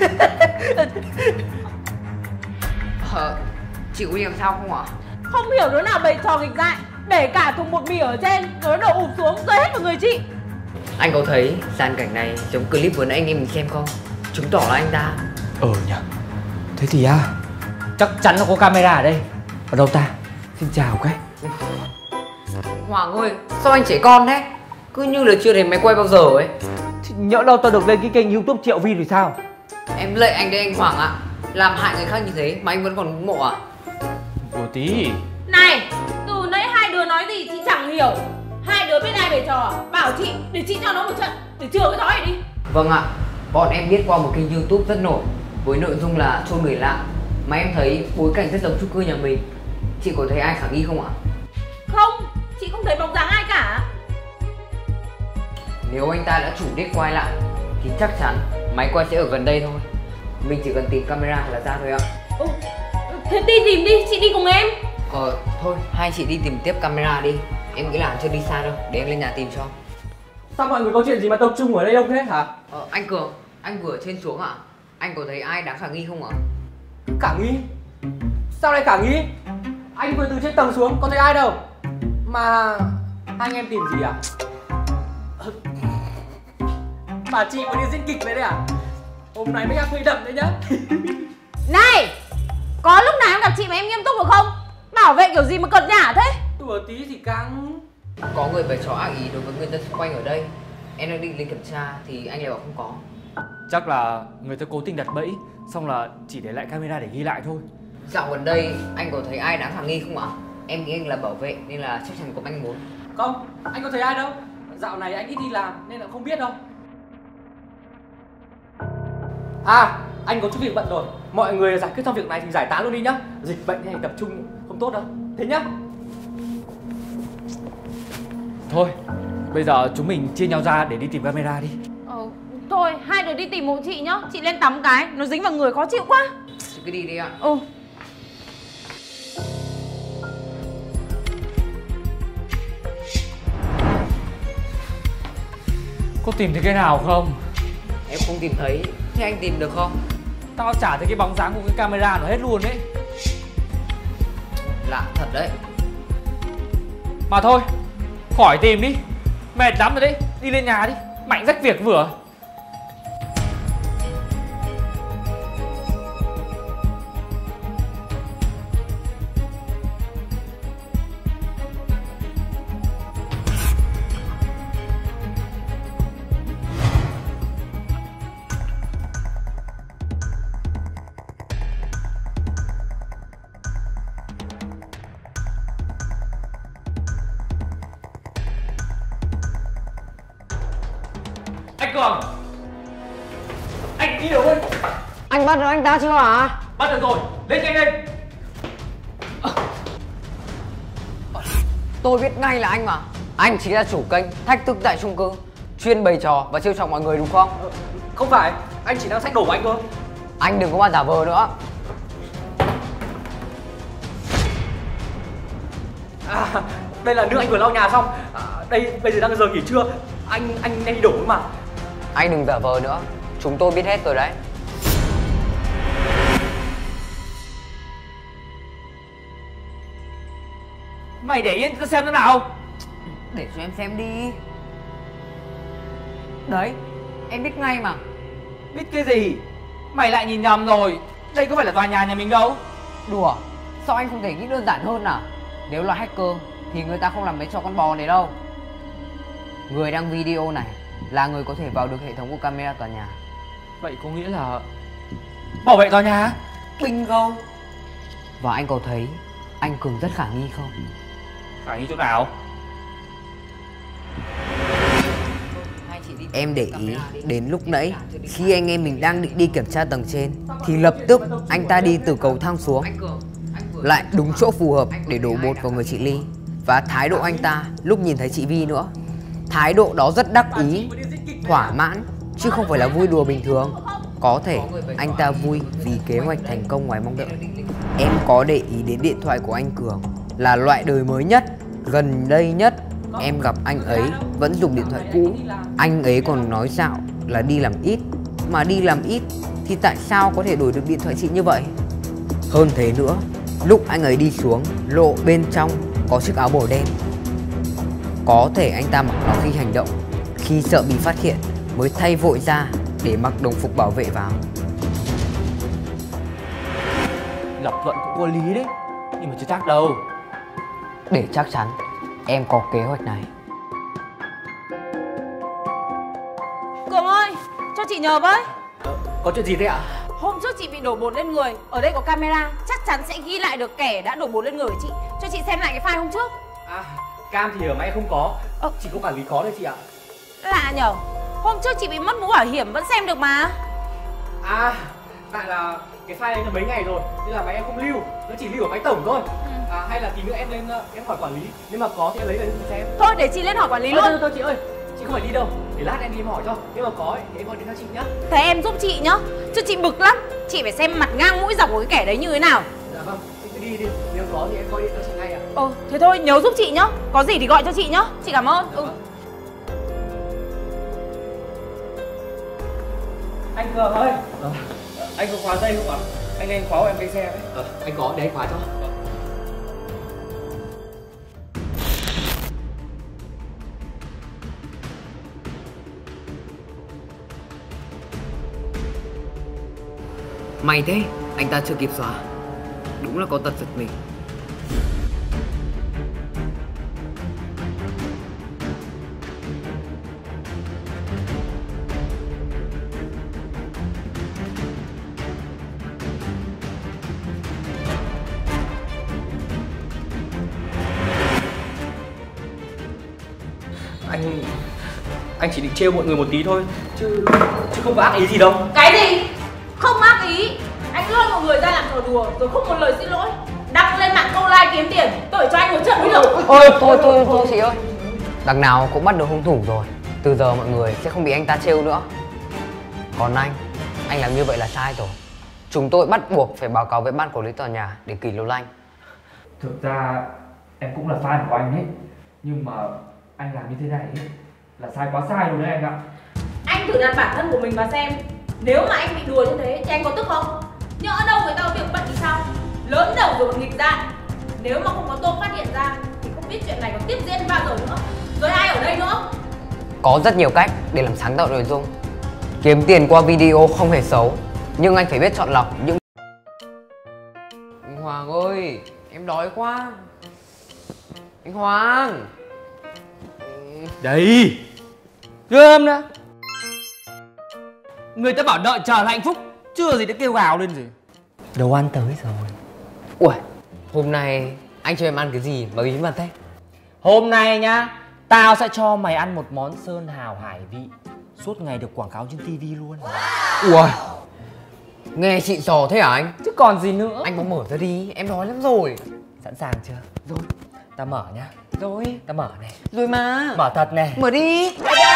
Chị có đi làm sao không ạ?
Không hiểu đứa nào bày trò nghịch dại, để cả thùng bột mì ở trên rồi nó đổ ụp xuống rơi hết vào người chị.
Anh có thấy dàn cảnh này giống clip vừa nãy anh em mình xem không? Chứng tỏ là anh ta.
Nhỉ. Thế thì chắc chắn là có camera ở đây. Ở đâu ta? Xin chào cái.
Hoàng ơi, sao anh trẻ con thế? Cứ như là chưa thấy máy quay bao giờ ấy.
Thì nhỡ đâu tao được lên cái kênh YouTube triệu view thì sao?
Em lệ anh đây anh Hoàng ạ. Làm hại người khác như thế mà anh vẫn còn ngưỡng mộ à?
Cô tí.
Này, từ nãy hai đứa nói gì chị chẳng hiểu. Hai đứa biết ai bày trò, bảo chị để chị cho nó một trận để chừa cái thói này đi.
Vâng ạ, bọn em biết qua một kênh YouTube rất nổi với nội dung là chôn người lạ, mà em thấy bối cảnh rất giống chung cư nhà mình. Chị có thấy ai khả nghi không ạ?
Không, chị không thấy bóng dáng ai cả.
Nếu anh ta đã chủ đích quay lại thì chắc chắn máy quay sẽ ở gần đây thôi. Mình chỉ cần tìm camera là ra thôi ạ.
Thế đi tìm đi, chị đi cùng em.
Thôi, hai chị đi tìm tiếp camera đi. Em nghĩ là chưa đi xa đâu, để em lên nhà tìm cho.
Sao mọi người có chuyện gì mà tập trung ở đây đông thế hả?
Anh Cường, anh vừa trên xuống ạ. Anh có thấy ai đáng khả nghi không ạ?
Khả nghi? Sao lại khả nghi? Anh vừa từ trên tầng xuống, có thấy ai đâu. Mà hai anh em tìm gì à? Bà chị có đi diễn kịch về đây à? Hôm nay mới gặp huy đậm đấy nhá.
Này, có lúc nào em gặp chị mà em nghiêm túc được không? Bảo vệ kiểu gì mà cợt nhả thế?
Đùa tí thì căng.
Có người bày trò ác ý đối với người dân xung quanh ở đây. Em đang định lên kiểm tra thì anh lại bảo không có.
Chắc là người ta cố tình đặt bẫy, xong là chỉ để lại camera để ghi lại thôi.
Dạo gần đây anh có thấy ai đáng khả nghi không ạ? Em nghĩ anh là bảo vệ nên là chắc chắn có manh mối.
Không, anh có thấy ai đâu. Dạo này anh ít đi làm nên là không biết đâu. À, anh có chút việc bận rồi. Mọi người giải quyết xong việc này thì giải tán luôn đi nhá. Dịch bệnh này tập trung không tốt đâu. Thế nhá.
Thôi, bây giờ chúng mình chia nhau ra để đi tìm camera đi.
Thôi, hai đứa đi tìm hộ chị nhá. Chị lên tắm cái, nó dính vào người khó chịu quá.
Chị cứ đi đi ạ.
Có tìm thấy cái nào không?
Em không tìm thấy, thế anh tìm được không?
Tao chả thấy cái bóng dáng của cái camera nó hết luôn đấy.
Lạ thật đấy.
Mà thôi, khỏi tìm đi. Mệt lắm rồi đấy, đi lên nhà đi. Mạnh rách việc vừa. Anh Cường, anh đi đâu đấy?
Anh bắt được anh ta chưa hả?
Bắt được rồi, lên nhanh lên.
Tôi biết ngay là anh mà. Anh chính là chủ kênh Thách Thức Tại Chung Cư, chuyên bày trò và trêu chọc mọi người đúng không?
Không phải, anh chỉ đang xách đồ của anh thôi.
Anh đừng có mà giả vờ nữa.
À, đây là nước anh vừa lau nhà xong. Đây bây giờ đang giờ nghỉ trưa. Anh nên đi đổ mà.
Anh đừng giả vờ nữa, chúng tôi biết hết rồi đấy.
Mày để yên tao xem thế nào.
Để cho em xem đi. Đấy, em biết ngay mà.
Biết cái gì? Mày lại nhìn nhầm rồi. Đây có phải là tòa nhà mình đâu.
Đùa, sao anh không thể nghĩ đơn giản hơn à? Nếu là hacker thì người ta không làm mấy trò con bò này đâu. Người đăng video này là người có thể vào được hệ thống của camera tòa nhà.
Vậy có nghĩa là bảo vệ tòa nhà?
Bingo. Và anh có thấy anh Cường rất khả nghi không?
Khả nghi chỗ nào?
Em để ý đến lúc nãy khi anh em mình đang định đi kiểm tra tầng trên thì lập tức anh ta đi từ cầu thang xuống, lại đúng chỗ phù hợp để đổ bột vào người chị Ly. Và thái độ anh ta lúc nhìn thấy chị Vi nữa, thái độ đó rất đắc ý, thỏa mãn, chứ không phải là vui đùa bình thường. Có thể anh ta vui vì kế hoạch thành công ngoài mong đợi. Em có để ý đến điện thoại của anh Cường là loại đời mới nhất, gần đây nhất. Em gặp anh ấy vẫn dùng điện thoại cũ. Anh ấy còn nói dạo là đi làm ít. Mà đi làm ít thì tại sao có thể đổi được điện thoại xịn như vậy? Hơn thế nữa, lúc anh ấy đi xuống, lộ bên trong có chiếc áo bổ đen. Có thể anh ta mặc nó khi hành động, khi sợ bị phát hiện mới thay vội ra để mặc đồng phục bảo vệ vào.
Lập luận cũng có lý đấy, nhưng mà chưa chắc đâu.
Để chắc chắn, em có kế hoạch này.
Cường ơi, cho chị nhờ với.
Có chuyện gì thế ạ?
Hôm trước chị bị đổ bột lên người, ở đây có camera, chắc chắn sẽ ghi lại được kẻ đã đổ bột lên người của chị. Cho chị xem lại cái file hôm trước.
À, cam thì ở máy không có, chỉ có quản lý có thôi chị ạ.
Lạ nhở, hôm trước chị bị mất mũ bảo hiểm vẫn xem được mà.
À, tại là cái file đấy là mấy ngày rồi, nên là máy em không lưu, nó chỉ lưu ở máy tổng thôi. À, hay là tí nữa em lên em hỏi quản lý, nếu mà có thì em lấy về cho xem.
Thôi để chị lên hỏi quản lý luôn.
Thôi chị ơi, chị không phải đi đâu, để lát em đi em hỏi cho. Nếu mà có ấy, thì em gọi điện cho chị nhá.
Thế em giúp chị nhá, chứ chị bực lắm. Chị phải xem mặt ngang mũi dọc của cái kẻ đấy như thế nào.
Dạ vâng, chị cứ đi đi, nếu có thì em gọi điện cho chị ngay ạ.
Thế thôi nhớ giúp chị nhá, có gì thì gọi cho chị nhá. Chị cảm ơn.
Anh Cường ơi, anh có khóa dây không ạ? Anh lên khóa của em cái xe đấy. Anh có, để anh khóa cho.
May thế, anh ta chưa kịp xóa. Đúng là có tật giật mình.
Anh chỉ định trêu mọi người một tí thôi, chứ không có ác ý gì đâu.
Cái gì? Không ác ý. Anh lôi mọi người ra làm trò đùa rồi không một lời xin lỗi. Đăng lên mạng câu like kiếm tiền, tôi cho anh một trận mới được.
Thôi chị ơi. Đằng nào cũng bắt được hung thủ rồi. Từ giờ mọi người sẽ không bị anh ta trêu nữa. Còn anh làm như vậy là sai rồi. Chúng tôi bắt buộc phải báo cáo với ban quản lý tòa nhà để kỷ luật anh.
Thực ra em cũng là fan của anh ấy, nhưng mà anh làm như thế này ấy, là sai quá sai rồi đấy anh ạ.
Anh thử đặt bản thân của mình vào xem. Nếu mà anh bị đùa như thế thì anh có tức không? Nhỡ đâu người ta có việc bận thì sao? Lớn đầu rồi còn nghịch dại. Nếu mà không có Tôm phát hiện ra thì không biết chuyện này còn tiếp diễn bao giờ nữa. Rồi ai ở đây nữa?
Có rất nhiều cách để làm sáng tạo nội dung. Kiếm tiền qua video không hề xấu, nhưng anh phải biết chọn lọc những... Anh Hoàng ơi, em đói quá. Anh Hoàng.
Đấy, cơm đó. Người ta bảo đợi chờ là hạnh phúc, chưa gì đã kêu gào lên gì. Đồ ăn tới rồi.
Ui, hôm nay anh cho em ăn cái gì mà bí mật thế?
Hôm nay nhá, tao sẽ cho mày ăn một món sơn hào hải vị, suốt ngày được quảng cáo trên tivi luôn.
Ui, nghe xịn sò thế hả anh?
Chứ còn gì nữa.
Anh mau mở ra đi, em đói lắm rồi.
Sẵn sàng chưa?
Rồi.
Tao mở nhá.
Rồi.
Tao mở này.
Rồi mà.
Mở thật này.
Mở đi.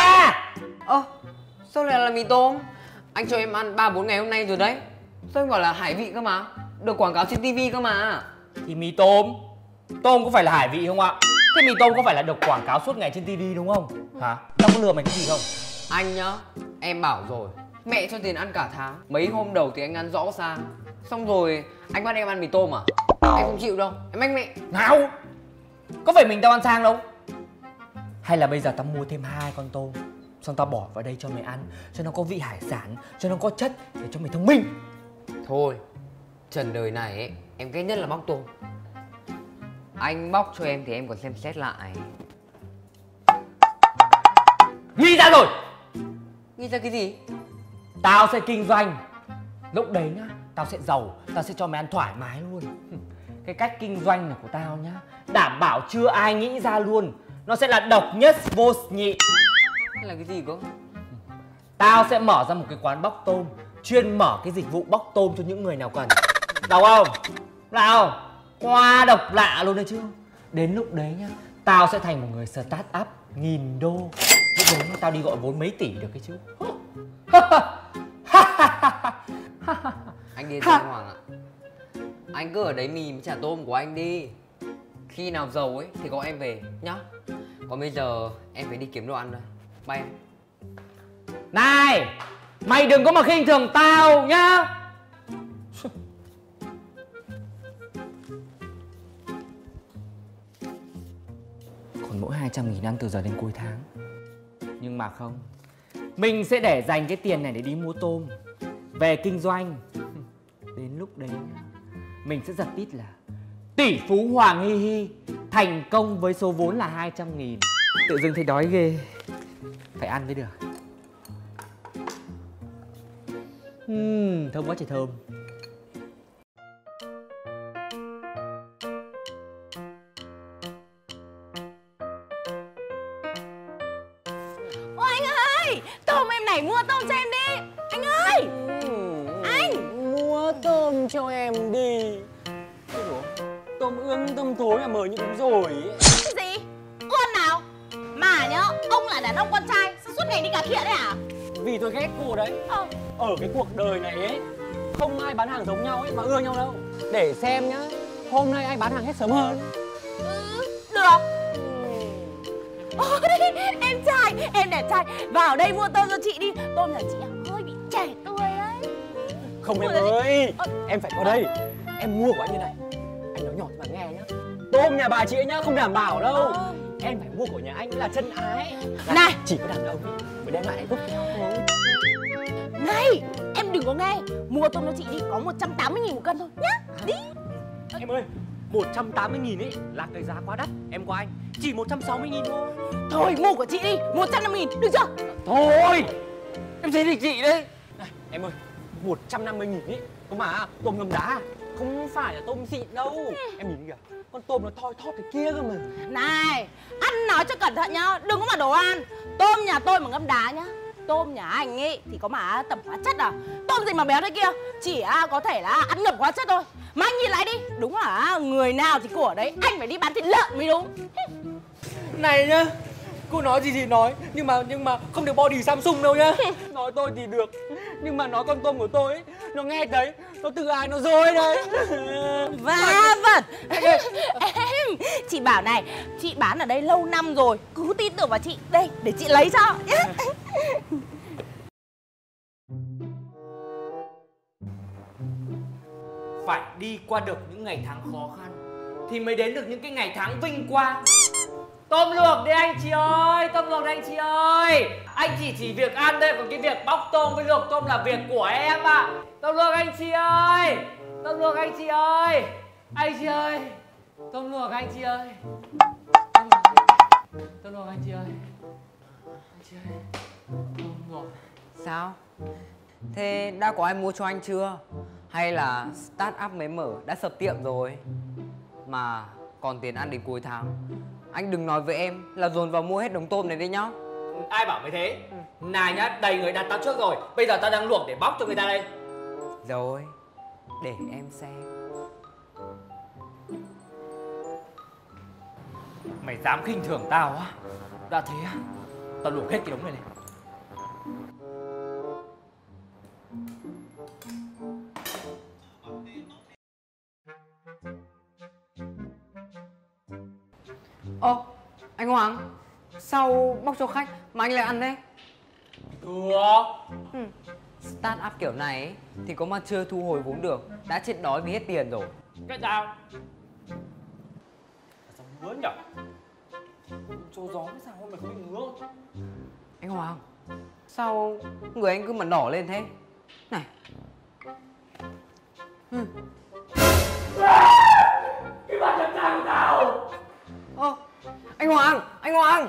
Sao lại là mì tôm? Anh cho em ăn 3-4 ngày hôm nay rồi đấy. Sao anh bảo là hải vị cơ mà? Được quảng cáo trên tivi cơ mà.
Thì mì tôm, tôm có phải là hải vị không ạ? Thế mì tôm có phải là được quảng cáo suốt ngày trên tivi đúng không? Hả? Tao có lừa mày cái gì không?
Anh nhá, em bảo rồi, mẹ cho tiền ăn cả tháng. Mấy hôm đầu thì anh ăn rõ ràng, xong rồi anh bắt em ăn mì tôm à? Em không chịu đâu, em mách mẹ.
Nào, có phải mình tao ăn sang đâu. Hay là bây giờ tao mua thêm 2 con tôm, xong tao bỏ vào đây cho mày ăn, cho nó có vị hải sản, cho nó có chất, để cho mày thông minh.
Thôi, trần đời này ấy, em ghét nhất là bóc tôm. Anh bóc cho em thì em còn xem xét lại.
Nghĩ ra rồi.
Nghĩ ra cái gì?
Tao sẽ kinh doanh. Lúc đấy nhá, tao sẽ giàu, tao sẽ cho mày ăn thoải mái luôn. Cái cách kinh doanh này của tao nhá, đảm bảo chưa ai nghĩ ra luôn. Nó sẽ là độc nhất vô nhị.
Hay là cái gì cơ?
Tao sẽ mở ra một cái quán bóc tôm, chuyên mở cái dịch vụ bóc tôm cho những người nào cần. Đâu không? Nào, qua độc lạ luôn đấy chứ. Đến lúc đấy nhá, tao sẽ thành một người start up 1000 đô. Lúc đấy tao đi gọi vốn mấy tỷ được cái chứ.
Anh điên rồi anh Hoàng ạ. Anh cứ ở đấy mì với chả tôm của anh đi. Khi nào giàu ấy thì gọi em về nhá. Còn bây giờ em phải đi kiếm đồ ăn rồi. Bye em.
Này, mày đừng có mà khinh thường tao nhá. Còn mỗi 200.000 ăn từ giờ đến cuối tháng. Nhưng mà không, mình sẽ để dành cái tiền này để đi mua tôm, về kinh doanh. Đến lúc đấy mình sẽ giật tít là tỷ phú Hoàng Hi Hi, thành công với số vốn là 200.000. Tự dưng thấy đói ghê, phải ăn mới được. Thơm quá trời thơm.
Ôi anh ơi, tôm em này, mua tôm cho em đi. Anh ơi, anh
Mua tôm cho em đi. Tôm ương tôm thối là mời như đúng rồi.
cái gì? Con nào? Mà nhá, ông là đàn ông con trai, sao suốt ngày đi cà khịa đấy à?
Vì tôi ghét cô đấy. Ở cái cuộc đời này ấy, không ai bán hàng giống nhau ấy mà ưa nhau đâu. Để xem nhá, hôm nay ai bán hàng hết sớm hơn.
Được. Ôi, em trai, em đẹp trai, vào đây mua tôm cho chị đi. Tôm nhà chị hơi bị trẻ tuổi đấy.
Không em ơi, em phải qua đây. Em mua của anh như này. Anh nói nhỏ cho bà nghe nhá. Tôm nhà bà chị ấy nhá, không đảm bảo đâu. Em phải mua của nhà anh là chân ái.
Này,
chỉ có đàn ông mới đem lại hạnh phúc cho nhau thôi.
này, em đừng có nghe. Mua tôm cho chị đi, có 180.000 một cân thôi nhá. Đi.
Em ơi, 180.000 ấy là cái giá quá đắt. Em qua anh chỉ 160.000 thôi.
Thôi mua của chị đi, 150.000, được chưa?
Thôi, em thấy thì chị đấy. Này, em ơi, 150.000 ấy. Có mà tôm ngâm đá, không phải là tôm xịn đâu. Em nhìn kìa, con tôm nó thoi thóp cái kia cơ mà.
Này, ăn nói cho cẩn thận nhá, đừng có mà đồ ăn. Tôm nhà tôi mà ngâm đá nhá. Tôm nhà anh ấy thì có mà tẩm hóa chất à. Tôm gì mà béo thế kia, chỉ có thể là ăn ngập hóa chất thôi. Mà anh nhìn lại đi, đúng là người nào thì của đấy, anh phải đi bán thịt lợn mới đúng.
Này nhá, cô nói gì thì nói, nhưng mà không được body Samsung đâu nhá. Nói tôi thì được, nhưng mà nói con tôm của tôi ấy, nó nghe thấy, nó tự ái nó dối đấy.
Vả vẩn. Em, chị bảo này, chị bán ở đây lâu năm rồi, cứ tin tưởng vào chị. Đây, để chị lấy cho.
Phải đi qua được những ngày tháng khó khăn thì mới đến được những cái ngày tháng vinh quang. Tôm luộc đi anh chị ơi, tôm luộc đi anh chị ơi. Anh chỉ việc ăn đây, còn cái việc bóc tôm với luộc tôm là việc của em ạ. Tôm luộc anh chị ơi, tôm luộc anh chị ơi, anh chị ơi, tôm luộc anh chị ơi, tôm luộc anh chị ơi, anh chị ơi, tôm luộc.
Sao? Thế đã có ai mua cho anh chưa? Hay là start up mới mở đã sập tiệm rồi? Mà còn tiền ăn đến cuối tháng, anh đừng nói với em là dồn vào mua hết đống tôm này đi nhá.
Ai bảo mày thế? Này nhá, đầy người đặt tao trước rồi. Bây giờ tao đang luộc để bóc cho người ta đây.
Rồi, để em xem.
Mày dám khinh thường tao á? Đã thế á, tao luộc hết cái đống này này.
Ơ, anh Hoàng, sao bóc cho khách mà anh lại ăn đấy?
Được.
Start up kiểu này ấy, thì có mà chưa thu hồi vốn được, đã chết đói vì hết tiền rồi.
Cái sao? Sao ngứa nhở? Cho gió sao mày không bị ngứa?
Anh Hoàng, sao người anh cứ mà đỏ lên thế? Này.
Cái bàn chân trai của tao.
Anh Hoàng, anh Hoàng.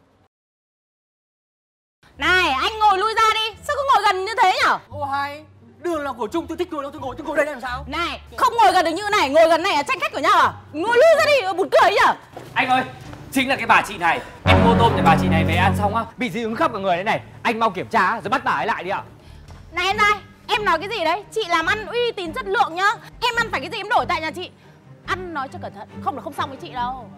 Này, anh ngồi lui ra đi, sao cứ ngồi gần như thế nhở?
Ô hay, đường là của chung, tôi thích ngồi đâu tôi ngồi đây làm sao?
Này, không ngồi gần được như này, ngồi gần này là tranh khách của nhau à? Ngồi lui ra đi, buồn cười nhở?
Anh ơi, chính là cái bà chị này. Em mua tôm để bà chị này về ăn xong á,
Bị dị ứng khắp cả người đấy này. Anh mau kiểm tra rồi bắt bà ấy lại đi ạ.
Này, em nói cái gì đấy? Chị làm ăn uy tín chất lượng nhá. Em ăn phải cái gì em đổi tại nhà chị. Ăn nói cho cẩn thận, không là không xong với chị đâu.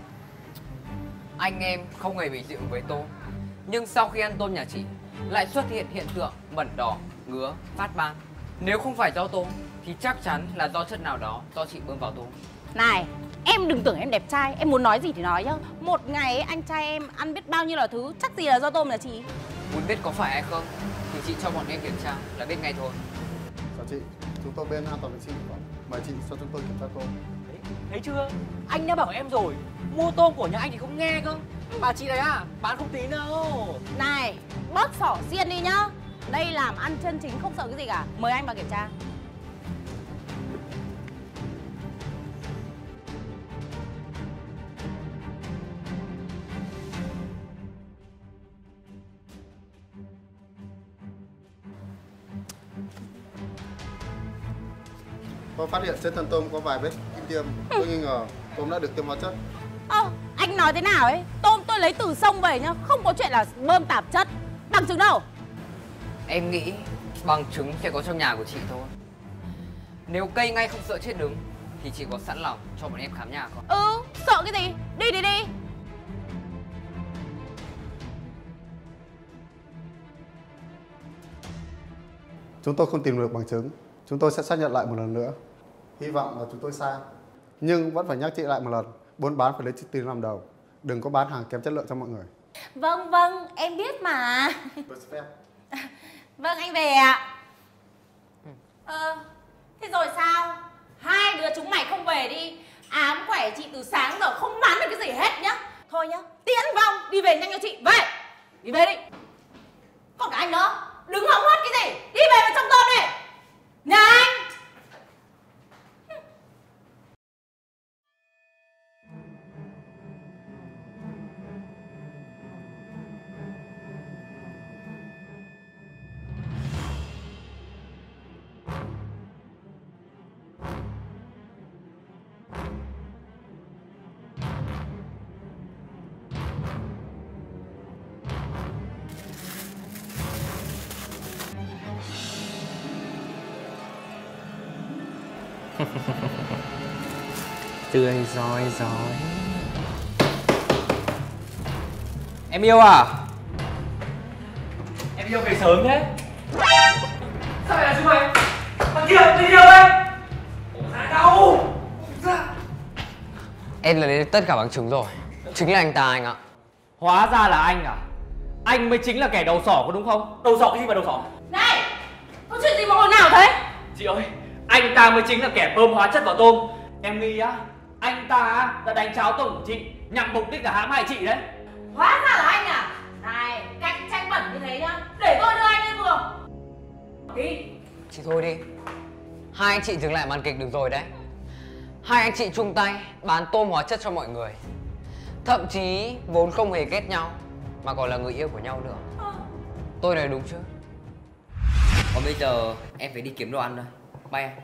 Anh em không hề bị dị ứng với tôm, nhưng sau khi ăn tôm nhà chị lại xuất hiện hiện tượng mẩn đỏ, ngứa, phát ban. Nếu không phải do tôm thì chắc chắn là do chất nào đó do chị bơm vào tôm.
Này, em đừng tưởng em đẹp trai, em muốn nói gì thì nói nhá. Một ngày ấy, anh trai em ăn biết bao nhiêu là thứ, chắc gì là do tôm nhà chị.
Muốn biết có phải hay không thì chị cho bọn em kiểm tra là biết ngay thôi.
Chào chị, chúng tôi bên an toàn vệ sinh thực phẩm. Mời chị cho chúng tôi kiểm tra tôm.
Thấy chưa? Anh đã bảo em rồi, mua tôm của nhà anh thì không nghe cơ. Bà chị này à, bán không tí đâu.
Này, bớt xỏ xiên đi nhá. Đây làm ăn chân chính không sợ cái gì cả. Mời anh vào kiểm tra.
Tôi phát hiện trên thân tôm có vài vết kim tiêm. Tôi nghi ngờ tôm đã được tiêm hóa chất.
Anh nói thế nào ấy? Tôm tôi lấy từ sông về nhá, không có chuyện là bơm tạp chất. Bằng chứng đâu?
Em nghĩ bằng chứng sẽ có trong nhà của chị thôi. Nếu cây ngay không sợ chết đứng thì chị có sẵn lòng cho bọn em khám nhà không?
Sợ cái gì? Đi đi.
Chúng tôi không tìm được bằng chứng. Chúng tôi sẽ xác nhận lại một lần nữa. Hy vọng là chúng tôi sai. Nhưng vẫn phải nhắc chị lại một lần. Buôn bán phải lấy chữ tiền làm đầu. Đừng có bán hàng kém chất lượng cho mọi người.
Vâng, em biết mà.
Tôi xin phép.
Vâng, anh về ạ. Thế rồi sao? Hai đứa chúng mày không về đi. Ám quẻ chị từ sáng giờ không bán được cái gì hết nhá. Thôi nhá, tiễn vong, đi về nhanh cho chị. Về, đi về đi. Còn cả anh nữa, đứng hóng hớt cái gì? Đi về vào trong tôm đi. Nhà anh.
Tươi rói rói.
Em yêu à? Em yêu về sớm thế. Sao lại là chúng mày? Thằng kia, tình yêu đây. Ủa ra đâu?
Em là lấy tất cả bằng chứng rồi. Chính là anh ta anh ạ.
Hóa ra là anh à? Anh mới chính là kẻ đầu sỏ có đúng không? Đầu sỏ cái gì mà đầu sỏ?
Này, có chuyện gì mà ồn ào thế?
Chị ơi, anh ta mới chính là kẻ bơm hóa chất vào tôm. Em nghi á, anh ta đã đánh tráo tôm của chị nhằm mục đích là hãm hại chị đấy.
Hóa ra là anh à? Này, cạnh tranh bẩn như thế nhá, để tôi đưa anh lên giường. Đi.
Chị thôi đi. Hai anh chị dừng lại màn kịch được rồi đấy. Hai anh chị chung tay bán tôm hóa chất cho mọi người. Thậm chí vốn không hề ghét nhau mà còn là người yêu của nhau nữa. Tôi nói đúng chứ? Còn bây giờ em phải đi kiếm đồ ăn rồi. Bye em.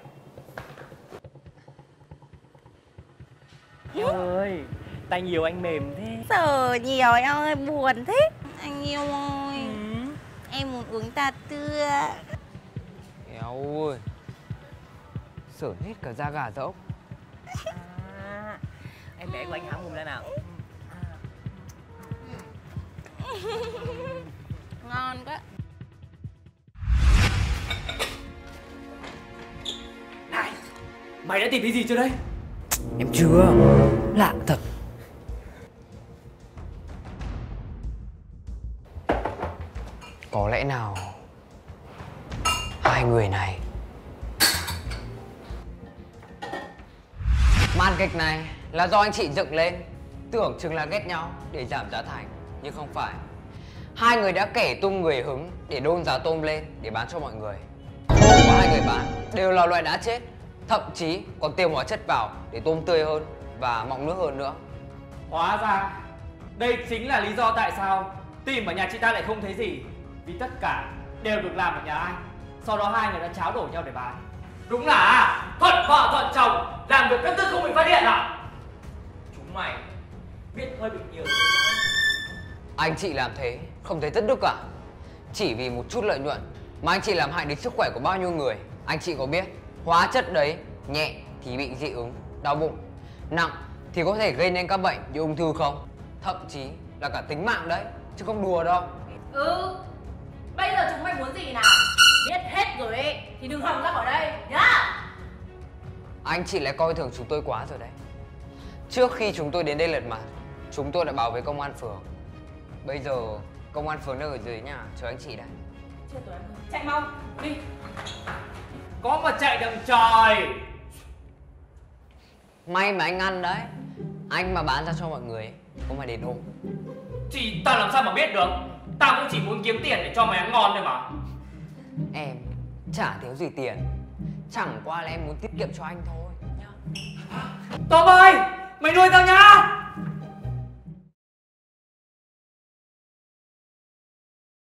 Em ơi, tay nhiều anh mềm thế.
Sợ nhiều em ơi, buồn thế. Anh yêu ơi, em muốn uống trà tưa.
Eo ơi, sởn hết cả da gà da ốc.
Em bé của anh há mồm ra nào.
Ngon quá.
Này, mày đã tìm thấy gì chưa đây?
Em chưa. Lạ thật. Có lẽ nào hai người này. Màn kịch này là do anh chị dựng lên, tưởng chừng là ghét nhau để giảm giá thành, nhưng không phải. Hai người đã kể tung người hứng để đôn giá tôm lên để bán cho mọi người. Tôm của hai người bán đều là loại đã chết, thậm chí còn tiêm hóa chất vào để tôm tươi hơn và mọng nước hơn nữa.
Hóa ra đây chính là lý do tại sao tìm ở nhà chị ta lại không thấy gì. Vì tất cả đều được làm ở nhà anh. Sau đó hai người đã tráo đổi nhau để bán. Đúng là thuận vợ thuận chồng, làm việc rất không bị phát hiện à? Chúng mày biết hơi bị nhiều.
Anh chị làm thế không thấy tất đức cả. Chỉ vì một chút lợi nhuận mà anh chị làm hại đến sức khỏe của bao nhiêu người. Anh chị có biết hóa chất đấy nhẹ thì bị dị ứng, đau bụng, nặng thì có thể gây nên các bệnh như ung thư không? Thậm chí là cả tính mạng đấy, chứ không đùa đâu.
Bây giờ chúng mày muốn gì nào? Biết hết rồi ấy thì đừng hòng ra khỏi đây nhá.
Anh chị lại coi thường chúng tôi quá rồi đấy. Trước khi chúng tôi đến đây lật mặt, chúng tôi đã báo với công an phường. Bây giờ công an phường đang ở dưới nhà chờ anh chị đấy.
Chết rồi, chạy mau đi.
Có mà chạy đằng trời.
May mà anh ăn đấy. Anh mà bán ra cho mọi người có mà đến ôm.
Thì tao làm sao mà biết được. Tao cũng chỉ muốn kiếm tiền để cho mày ăn ngon thôi mà.
Em chả thiếu gì tiền, chẳng qua là em muốn tiết kiệm cho anh thôi nhá.
Tôm ơi, mày nuôi tao nhá.